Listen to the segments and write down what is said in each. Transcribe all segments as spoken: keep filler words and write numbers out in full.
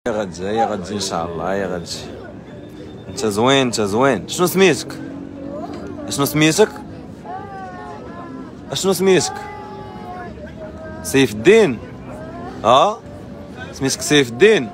هي غتجي هي غتجي ان شاء الله. هي غتجي. انت زوين انت زوين. شنو سميتك؟ شنو سميتك؟ اشنو سميتك؟ سيف الدين. اه سميتك سيف الدين.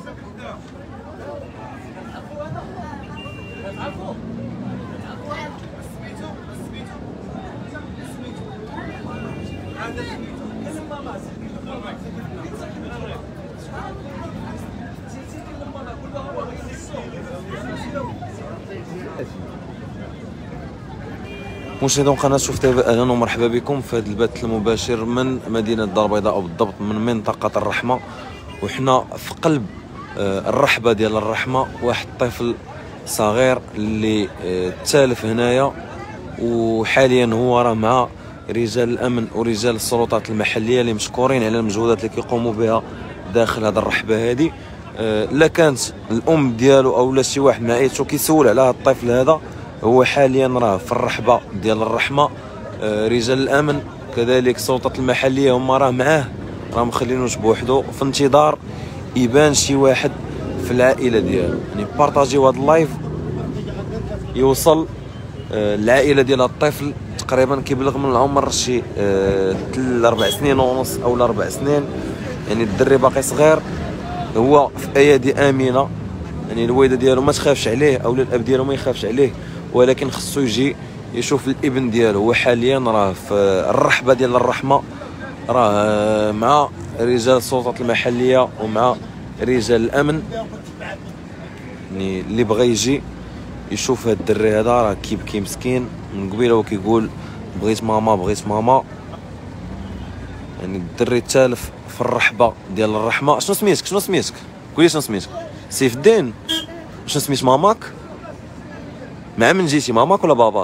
مشاهدينا قناة شوف تيفي، اهلا ومرحبا بكم في هذا البث المباشر من مدينة الدار البيضاء، او بالضبط من منطقة الرحمة. وحنا في قلب الرحبة ديال الرحمة. واحد الطفل صغير اللي تالف هنايا، وحاليا هو راه مع رجال الامن ورجال السلطات المحلية اللي مشكورين على المجهودات اللي كيقوموا بها داخل هذه الرحبة هذه. لا كانت الام ديالو او لا شي واحد مع عيلته كيسول على هذا الطفل هذا، هو حاليا راه في الرحبه ديال الرحمه. آه رجال الامن كذلك السلطات المحليه هما راه معاه، راه مخلينوش بوحدو في انتظار يبان شي واحد في العائله ديالو. يعني بارطاجيو هذا اللايف يوصل آه العائله ديال الطفل، تقريبا كيبلغ من العمر شي آه اربع سنين ونص او اربع سنين. يعني الدري باقي صغير، هو في ايادي امنه. يعني الوالده ديالو ما تخافش عليه او الاب ديالو ما يخافش عليه، ولكن خصو يجي يشوف الابن ديالو. هو حاليا راه في الرحبه ديال الرحمه، راه مع رجال السلطات المحليه ومع رجال الامن. يعني اللي بغى يجي يشوف هاد الدري هذا راه كيبكي مسكين من قبيله وكيقول بغيت ماما بغيت ماما. يعني الدري تالف في الرحبه ديال الرحمه. شنو سميتك؟ شنو سميتك؟ قولي شنو سميتك؟ سيف الدين. شنو سميت ماماك؟ مع من جيتي، ماماك ولا باباك؟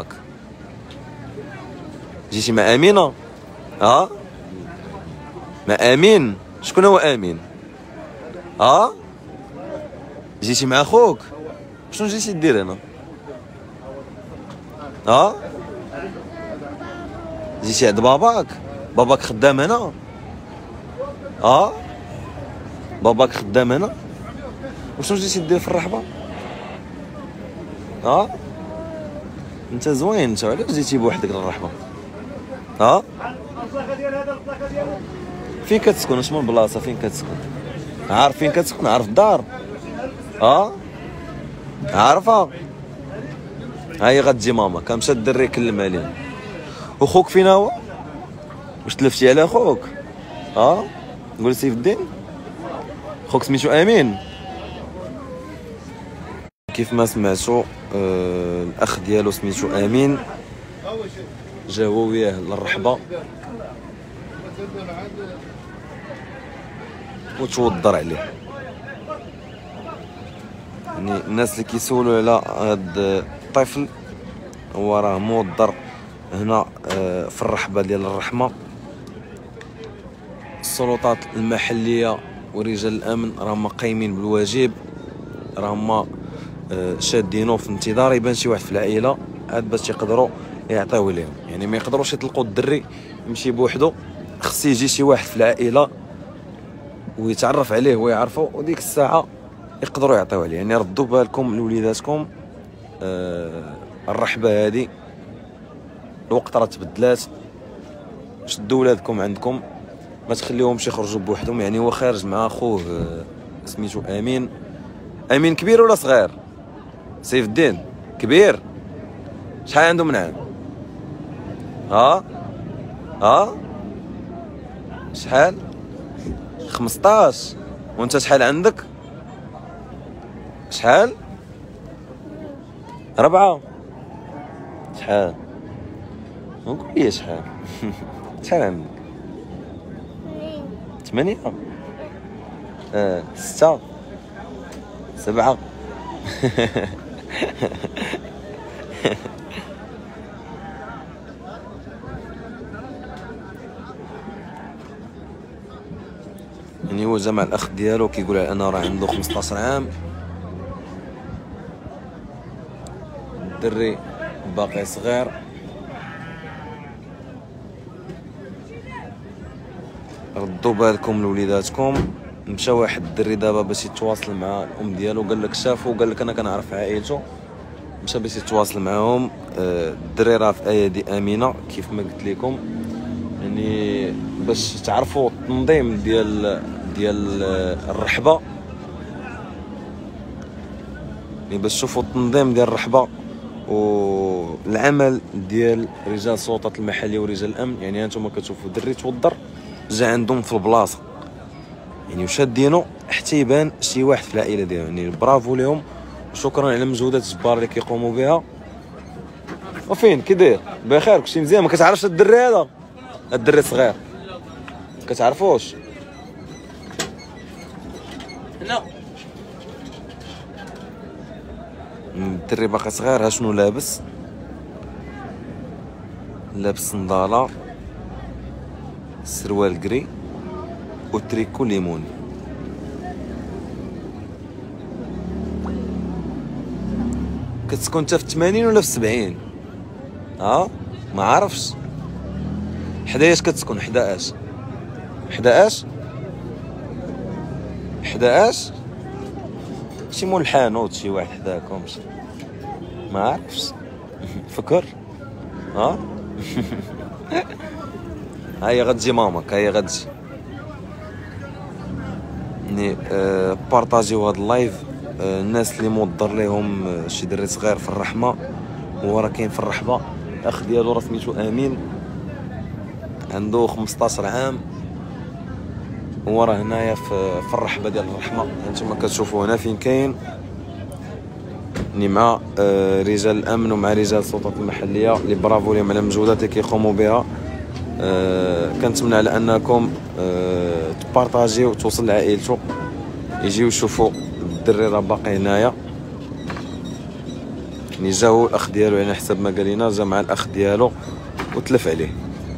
جيتي مع امينه؟ اه مع امين. شكون هو امين؟ اه جيتي مع خوك؟ شنو جيتي دير هنا؟ اه جيتي عند باباك؟ باباك خدام هنا؟ اه باباك خدام هنا؟ وشنو جيتي دير في الرحبه؟ اه انت زوين انت، علاش جيتي بوحدك للرحبه؟ ها فين كتسكن؟ شنو البلاصه فين كتسكن؟ عارف فين كتسكن؟ عارف الدار؟ اه عارفها. هاي غتجي ماما كمشى الدري يكلمها لينا. وخوك فين هو؟ واش تلفتي على خوك؟ اه قول سيف الدين. خوك سميتو امين. كيف ما سمعتوا آه الاخ ديالو سميتو امين، جا هو وياه للرحبه وتوضر عليه. يعني الناس اللي كيسولوا على هاد الطفل، هو راه موضر هنا آه في الرحبه ديال الرحمه. السلطات المحليه ورجال الامن راهم قايمين بالواجب، راهم شادينو في انتظار يبان شي واحد في العائله عاد باش يقدروا يعطيوه ليهم. يعني ما يقدروش يطلقوا الدري يمشي بوحدو، خص يجي شي واحد في العائله ويتعرف عليه ويعرفوا، وديك الساعه يقدروا يعطيوه عليه. يعني ردوا بالكم لوليداتكم. آه الرحبه هذه الوقت راه تبدلات، شدوا ولادكم عندكم ما تخليوهمش يخرجوا بوحدهم. يعني هو خارج مع خوه آه سميتو امين. امين كبير ولا صغير؟ سيف الدين كبير. شحال عنده من عام؟ ها ها شحال؟ خمسطاش. وانت شحال عندك؟ شحال؟ ربعة. شحال؟ وقول لي شحال؟ شحال عندك؟ ثمانية. اه ستة سبعة. يعني هو جا مع الاخ ديالو كيقول انا راه عنده خمسطاش عام. الدري باقي صغير. ردوا بالكم لوليداتكم. مشى واحد الدري دابا باش يتواصل مع الام ديالو، قال لك شافو، قال لك انا كنعرف عائلته، مشى باش يتواصل معاهم. الدري راه في ايادي امينه كيف ما قلت لكم، يعني باش تعرفوا التنظيم ديال ديال الرحبه، يعني باش تشوفوا التنظيم ديال الرحبه والعمل ديال رجال السلطات المحليه ورجال الامن. يعني هانتوما كتشوفوا دري توضر جا عندهم في البلاصه، يعني وشادينو حتى يبان شي واحد في العائله ديالو. يعني برافو لهم وشكرا على المجهودات الجباره اللي كيقوموا بها. وفين كي داير؟ بخير كلشي مزيان؟ ما كتعرفش الدري هذا؟ الدري صغير كتعرفوش؟ لا الدري باقي صغير. ها شنو لابس؟ لابس صنداله، سروال كري وتريكو ليموني. كتسكن انت في الثمانين ولا في السبعين؟ ها ما عارفش. حداياش كتسكن؟ حداش حداش حداش شي مول الحانوت شي واحد حداكم شي ما عارفش. فكر ها هاهي غتجي ماماك، هاهي غتجي. يعني آه بارطاجيو هاد اللايف. آه الناس اللي مضر ليهم آه شي دري صغير في الرحمه، هو راه كاين في الرحبه. الاخ ديالو راه سميتو امين، عنده خمسطاش عام، هو راه هنايا في, في الرحبه ديال الرحمه. هانتوما كتشوفوا هنا فين كاين، يعني مع آه رجال الامن ومع رجال السلطات المحليه اللي برافو لهم على المجهودات اللي كيقوموا بها. آه كنتمنى على انكم آه تبارطاجيو وتوصل لعائلته يجيو يشوفوا الدري راه باقي هنايا. يعني جاو الاخ ديالو، يعني حسب ما قال لنا جا مع الاخ ديالو وتلف عليه.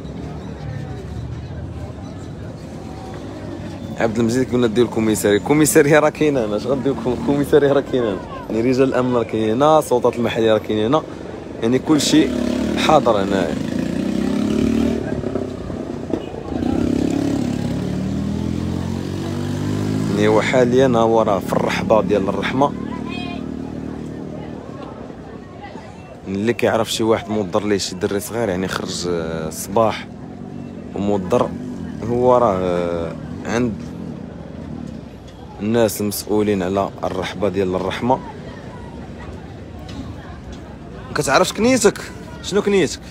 عبد المجيد قلنا ديروا الكوميساري، الكوميساريه راه كاينه هنا، اش غديروا الكوميساريه راه كاينه هنا. يعني رجال الامن راه كاينين هنا، السلطات المحليه راه كاينين هنا، يعني كلشي حاضر هنايا. يعني هو حاليا هو راه في الرحبه ديال الرحمه. اللي كيعرف شي واحد مضر ليه شي دري صغير، يعني خرج الصباح ومضر، هو راه عند الناس المسؤولين على الرحبه ديال الرحمه. كتعرفش كنيتك؟ شنو كنيتك؟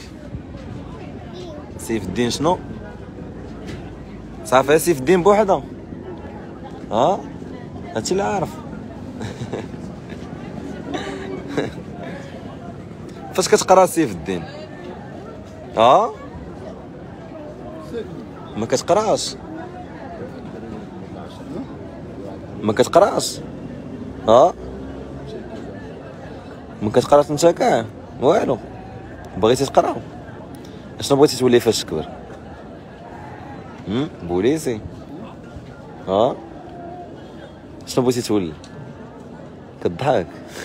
سيف الدين. شنو صافي سيف الدين بوحده؟ ها هادشي اللي عارف. فاش كتقرا سيف الدين؟ ها ما كتقراش؟ ما كتقراش؟ ها ما كتقراش انت كاع والو؟ بغيتي تقرا؟ اشنو بغيتي تولي فاش تكبر؟ هم بوليسي؟ ها شنو بغيتي تولي؟ كضحك.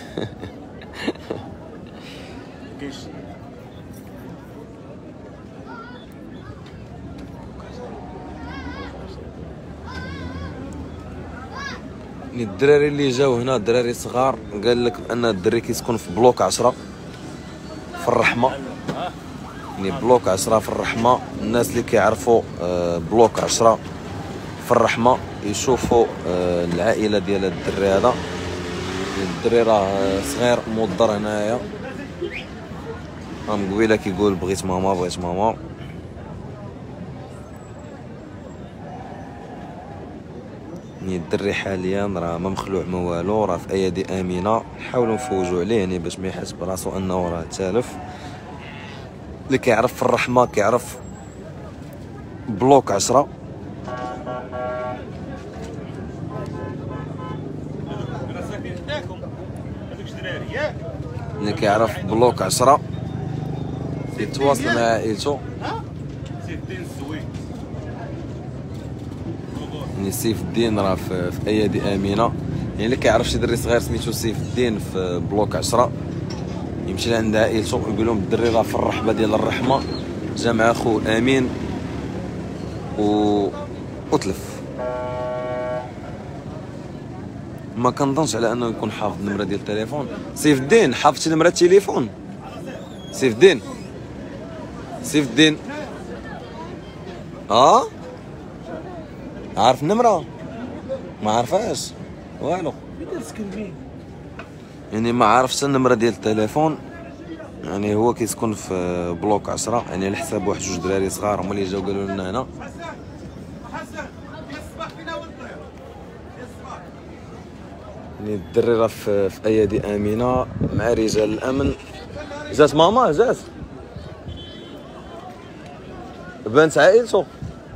الدراري اللي جاو هنا دراري صغار، قال لك ان الدري كيسكن في بلوك عشرة في الرحمه. يعني بلوك عشرة في الرحمه، الناس اللي كيعرفوا بلوك عشرة في الرحمه يشوفوا العائله ديال الدري هذا. الدري راه صغير مضر هنايا، من قبيله كيقول بغيت ماما بغيت ماما. يعني الدري حاليا راه ما مخلوع ما والو، راه في ايادي امينه. نحاولوا نفوجوا عليه يعني باش ما يحس براسو انه راه تالف. اللي كيعرف في الرحمه كيعرف بلوك عشرة. اللي كيعرف بلوك عشرة يتواصل مع عائلته. يعني سيف الدين راه في, في ايادي امينه. يعني اللي كيعرف شي دري صغير سميتو سيف الدين في بلوك عشرة يمشي لعند عائلته ويقول لهم الدري راه في الرحبه ديال الرحمه، جا مع خوه امين و... وتلف. ما كنظنش على انه يكون حافظ النمره ديال التليفون. سيف الدين حافظتي نمره التليفون؟ سيف الدين سيف الدين اه عارف النمره؟ ما عارفاش والو، يعني ما عارفش النمره ديال التليفون. يعني هو كيسكن في بلوك عشرة، يعني على حساب واحد جوج دراري صغار هما اللي جاو قالوا لنا هنا. يعني الدري راه في, في ايادي امنه مع رجال الامن. جات ماما جات بنت عائلته.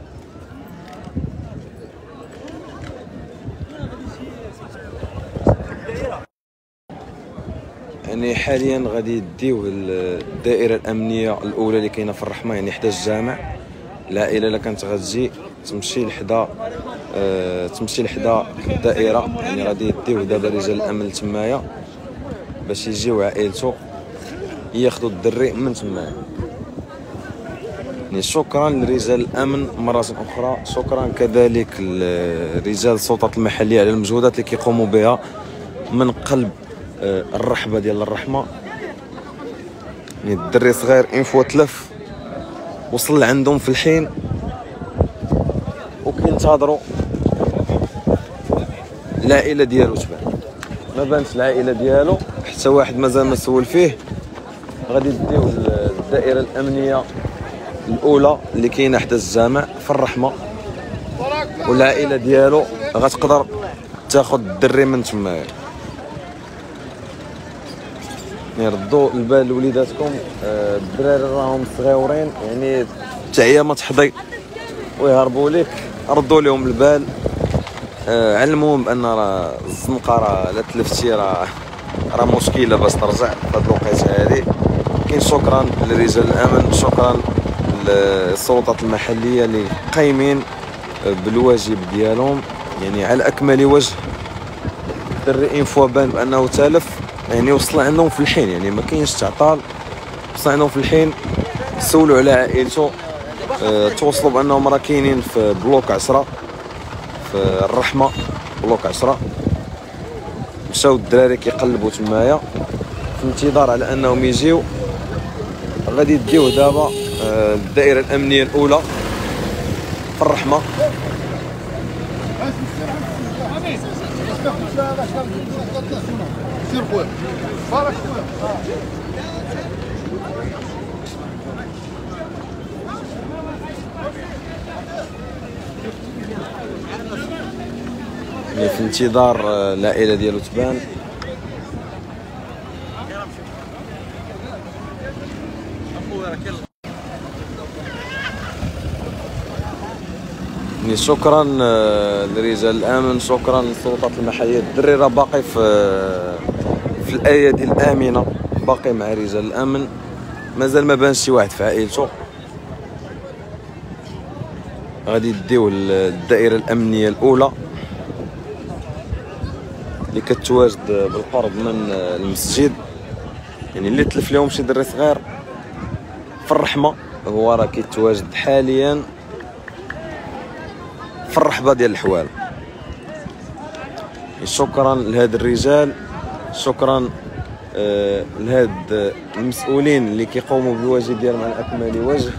يعني حاليا غادي يديوه الدائره الامنيه الاولى اللي كاينه في الرحمه، يعني حدا الجامع. العائله اللي كانت غتجي تمشي لحدا أه تمشي لحدا الدائره، يعني غادي يديوه دابا رجال الامن تمايا باش يجيو عائلته ياخذوا الدري من تمايا. يعني شكرا لرجال الامن مره اخرى، شكرا كذلك لرجال السلطات المحليه على المجهودات اللي كيقوموا بها من قلب الرحبه ديال الرحمه. يعني الدري صغير اون فوا تلف وصل عندهم في الحين وكينتظروا العائله ديالو. تبان ما بانش العائله ديالو حتى واحد مازال ما سول فيه. غادي يديو الدائره الامنيه الاولى اللي كاينه حدا الجامع في الرحمه، والعائله ديالو غتقدر تاخذ الدري من تمايا. يردوا البال لوليداتكم، الدراري راهم صغيورين، يعني التعيه ما تحضي ويهربوا ليك. ردوا لهم البال، علموهم بان راه الزنقه راه لا تلفتي راه راه مشكله باش ترجع في هاد الوقيته هادي. كاين شكرا لرجال الامن، شكرا للسلطات المحليه اللي قايمين بالواجب ديالهم يعني على اكمل وجه. الدري ان فوا بان بانه تالف يعني وصل عندهم في الحين، يعني ما كاينش تعطال، وصل عندهم في الحين. سولوا على عائلته، أه توصلوا بانهم راه كاينين في بلوك عشرة في الرحمه، بلوك عشرة. مشاو الدراري كيقلبوا تمايا في انتظار على انهم يجيو. غادي يديوه دابا أه الدائره الامنيه الاولى في الرحمه. يعني في انتظار العائله ديالو تبان. يعني شكرا لرجال الامن، شكرا للسلطات المحليه. الدري راه باقي في في الايادي الامنه، باقي مع رجال الامن، مازال ما بانش شي واحد في عائلته. غادي يديوه الدائره الامنيه الاولى اللي كتواجد بالقرب من المسجد. يعني اللي تلف لهم شي دري صغير في الرحمه هو راه كيتواجد حاليا في الرحبه ديال الحوال. شكرا لهاد الرجال، شكرا آه لهاد المسؤولين اللي كيقوموا بالواجب ديالهم على اكمل وجه.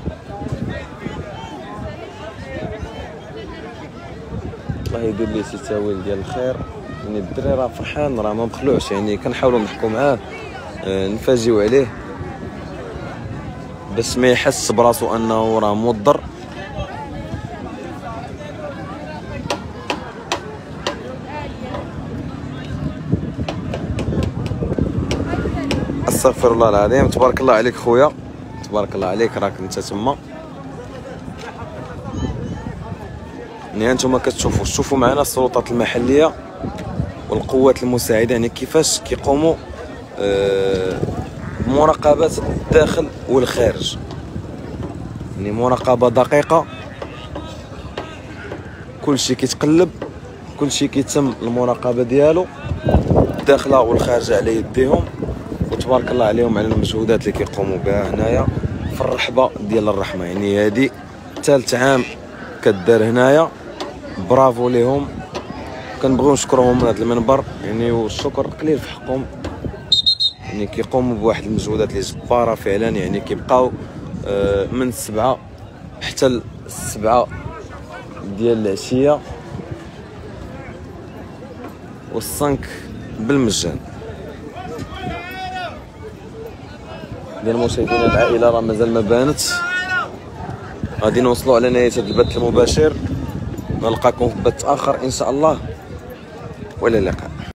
الله يدير ليه شي تاويل ديال الخير. يعني الدري راه فرحان، راه ما مخلوعش، يعني كنحاولوا نضحكوا معاه، آه نفاجئوا عليه باش ما يحس براسو انه راه موضر. استغفر الله العظيم. تبارك الله عليك خويا، تبارك الله عليك، راك انت تما. يعني انتم كتشوفوا شوفوا معنا السلطات المحليه والقوات المساعده يعني كيفاش كيقوموا بمراقبه الداخل والخارج. يعني مراقبه دقيقه، كلشي كيتقلب، كلشي كيتم المراقبه ديالو الداخله والخارجه على يديهم. وتبارك الله عليهم على المجهودات اللي كيقوموا بها هنايا في الرحبه ديال الرحمه. يعني هذه ثالث عام كدار هنايا، برافو ليهم. كنبغيو نشكرهم من هذا المنبر يعني، والشكر قليل في حقهم يعني، كيقوموا بواحد المجهودات اللي جباره فعلا يعني. كيبقاو من السبعة حتى السبعة ديال العشيه والصنك بالمجان. ديال مشاهدينا العائله راه مازال ما بانت. غادي نوصلوا على نهايه هذا البث المباشر، نلقاكم في بث اخر ان شاء الله، والى اللقاء.